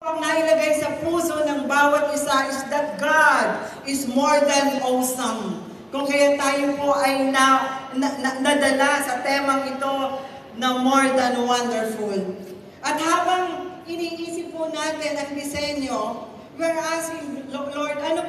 Ang nailagay sa puso ng bawat isa is that God is more than awesome. Kung kaya tayo po ay nadala sa temang ito na more than wonderful. At habang iniisip po natin ang disenyo, we're asking, Lord, ano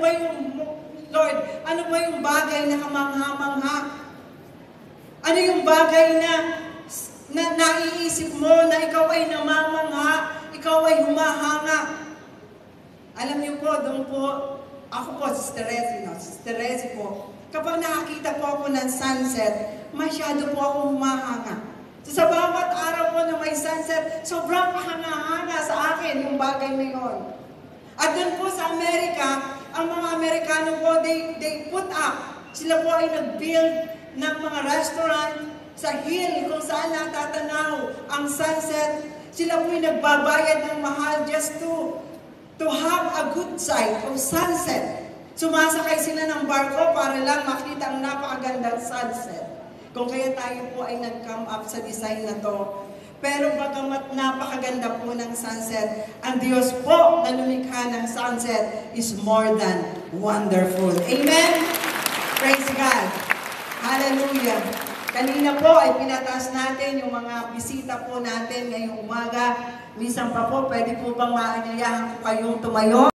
ba yung bagay na kamangha-mangha? Ano yung bagay na naiisip mo na ikaw ay namamangha, ikaw ay humahanga? Alam niyo po, doon po, ako po, Sister Rezi po, kapag nakakita po ako ng sunset, masyado po ako humahanga. So, sa bawat araw po na may sunset, sobrang hanga-hanga sa akin yung bagay na yun. At doon po sa Amerika, ang mga Amerikano po, they put up. Sila po ay nag-build ng mga restaurant sa hill kung saan natatanaw ang sunset. Sila po ay nagbabayad ng mahal just to have a good sight of sunset. Sumasakay sila ng barko para lang makita ang napakagandang sunset. Kung kaya tayo po ay nag-come up sa design na to. Pero bagamat napakaganda po ng sunset, ang Diyos po na lumikha ng sunset is more than wonderful. Amen? Praise God. Hallelujah. Kanina po ay pinataas natin yung mga bisita po natin ngayong umaga. Minsan pa po, pwede po bang maanyayahan ko kayong tumayo?